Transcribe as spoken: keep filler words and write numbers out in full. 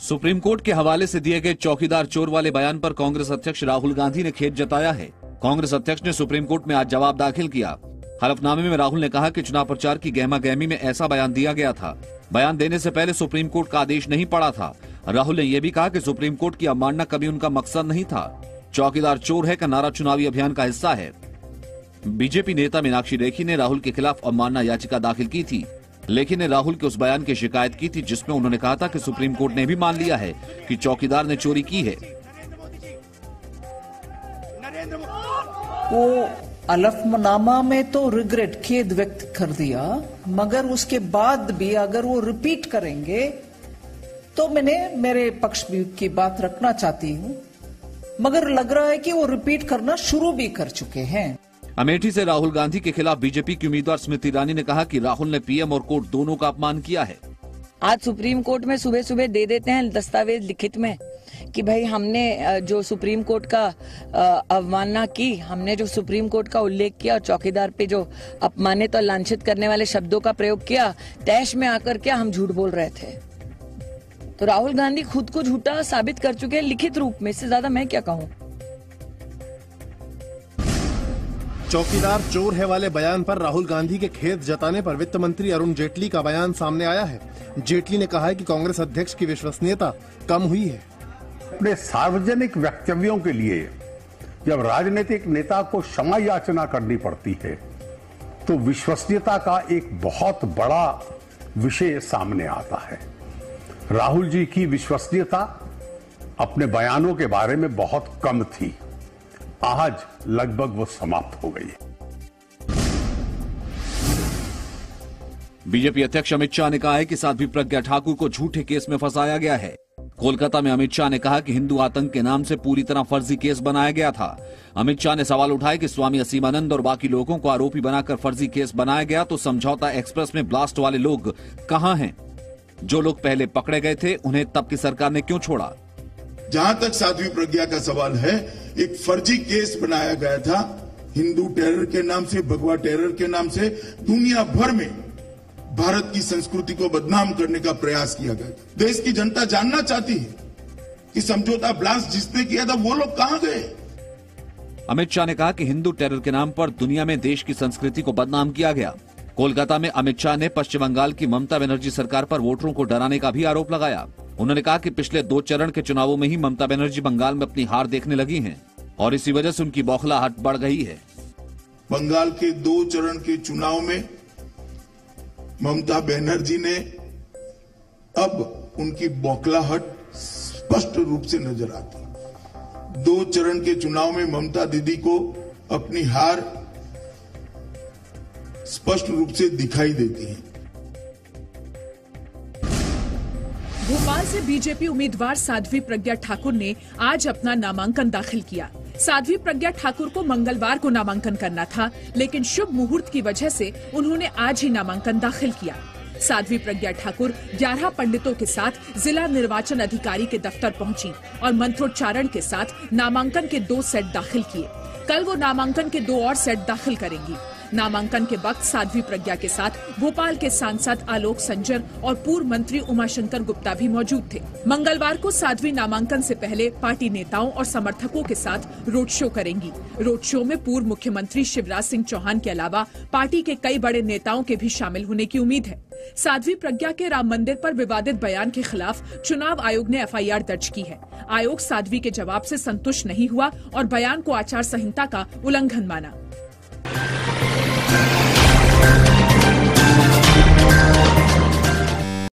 Supreme court के हवाले से दिए गए चौकीदार चोर वाले बयान पर कांग्रेस अध्यक्ष राहुल गांधी ने खेद जताया है। कांग्रेस अध्यक्ष ने सुप्रीम कोर्ट में आज जवाब दाखिल किया। हलफनामे में राहुल ने कहा कि चुनाव प्रचार की गहमा गहमी में ऐसा बयान दिया गया था। बयान देने से पहले सुप्रीम कोर्ट का आदेश नहीं पड़ा था। राहुल ने यह भी कहा कि सुप्रीम कोर्ट की अवमानना कभी उनका मकसद नहीं था। चौकीदार चोर है का नारा चुनावी अभियान का हिस्सा है। बीजेपी नेता मीनाक्षी लेखी ने राहुल के खिलाफ अवमानना याचिका दाखिल की थी। लेखी ने राहुल के उस बयान की शिकायत की थी जिसमें उन्होंने कहा था कि सुप्रीम कोर्ट ने भी मान लिया है कि चौकीदार ने चोरी की है। वो हलफनामा में तो रिग्रेट खेद व्यक्त कर दिया, मगर उसके बाद भी अगर वो रिपीट करेंगे तो मैंने मेरे पक्ष की बात रखना चाहती हूं, मगर लग रहा है कि वो रिपीट करना शुरू भी कर चुके हैं। अमेठी से राहुल गांधी के खिलाफ बीजेपी की उम्मीदवार स्मृति ईरानी ने कहा कि राहुल ने पीएम और कोर्ट दोनों का अपमान किया है। आज सुप्रीम कोर्ट में सुबह सुबह दे देते हैं दस्तावेज लिखित में कि भाई हमने जो सुप्रीम कोर्ट का अवमानना की, हमने जो सुप्रीम कोर्ट का उल्लेख किया और चौकीदार पे जो अपमानित और लांछित करने वाले शब्दों का प्रयोग किया, तैश में आकर क्या हम झूठ बोल रहे थे। तो राहुल गांधी खुद को झूठा साबित कर चुके हैं लिखित रूप में। इससे ज्यादा मैं क्या कहूँ। चौकीदार चोर है वाले बयान पर राहुल गांधी के खेद जताने पर वित्त मंत्री अरुण जेटली का बयान सामने आया है। जेटली ने कहा है कि कांग्रेस अध्यक्ष की विश्वसनीयता कम हुई है। अपने सार्वजनिक वक्तव्यों के लिए जब राजनीतिक नेता को क्षमा याचना करनी पड़ती है तो विश्वसनीयता का एक बहुत बड़ा विषय सामने आता है। राहुल जी की विश्वसनीयता अपने बयानों के बारे में बहुत कम थी, आज लगभग वो समाप्त हो गई। बीजेपी अध्यक्ष अमित शाह ने कहा है कि साध्वी प्रज्ञा ठाकुर को झूठे केस में फंसाया गया है। कोलकाता में अमित शाह ने कहा कि हिंदू आतंक के नाम से पूरी तरह फर्जी केस बनाया गया था। अमित शाह ने सवाल उठाया कि स्वामी असीमानंद और बाकी लोगों को आरोपी बनाकर फर्जी केस बनाया गया तो समझौता एक्सप्रेस में ब्लास्ट वाले लोग कहां हैं? जो लोग पहले पकड़े गए थे उन्हें तब की सरकार ने क्यों छोड़ा? जहां तक साध्वी प्रज्ञा का सवाल है, एक फर्जी केस बनाया गया था हिंदू टेरर के नाम से, भगवा टेरर के नाम से। दुनिया भर में भारत की संस्कृति को बदनाम करने का प्रयास किया गया। देश की जनता जानना चाहती है कि समझौता ब्लास्ट जिसने किया था वो लोग कहां गए। अमित शाह ने कहा कि हिंदू टेरर के नाम पर दुनिया में देश की संस्कृति को बदनाम किया गया। कोलकाता में अमित शाह ने पश्चिम बंगाल की ममता बनर्जी सरकार पर वोटरों को डराने का भी आरोप लगाया। उन्होंने कहा कि पिछले दो चरण के चुनावों में ही ममता बनर्जी बंगाल में अपनी हार देखने लगी हैं और इसी वजह से उनकी बौखलाहट बढ़ गई है। बंगाल के दो चरण के चुनाव में ममता बनर्जी ने अब उनकी बौखलाहट स्पष्ट रूप से नजर आती। दो चरण के चुनाव में ममता दीदी को अपनी हार स्पष्ट रूप से दिखाई देती है। भोपाल से बीजेपी उम्मीदवार साध्वी प्रज्ञा ठाकुर ने आज अपना नामांकन दाखिल किया। साध्वी प्रज्ञा ठाकुर को मंगलवार को नामांकन करना था, लेकिन शुभ मुहूर्त की वजह से उन्होंने आज ही नामांकन दाखिल किया। साध्वी प्रज्ञा ठाकुर ग्यारह पंडितों के साथ जिला निर्वाचन अधिकारी के दफ्तर पहुंची और मंत्रोच्चारण के साथ नामांकन के दो सेट दाखिल किए। कल वो नामांकन के दो और सेट दाखिल करेंगी। नामांकन के वक्त साध्वी प्रज्ञा के साथ भोपाल के सांसद आलोक संजर और पूर्व मंत्री उमाशंकर गुप्ता भी मौजूद थे। मंगलवार को साध्वी नामांकन से पहले पार्टी नेताओं और समर्थकों के साथ रोड शो करेंगी। रोड शो में पूर्व मुख्यमंत्री शिवराज सिंह चौहान के अलावा पार्टी के कई बड़े नेताओं के भी शामिल होने की उम्मीद है। साध्वी प्रज्ञा के राम मंदिर पर विवादित बयान के खिलाफ चुनाव आयोग ने एफ आई आर दर्ज की है। आयोग साध्वी के जवाब से संतुष्ट नहीं हुआ और बयान को आचार संहिता का उल्लंघन माना।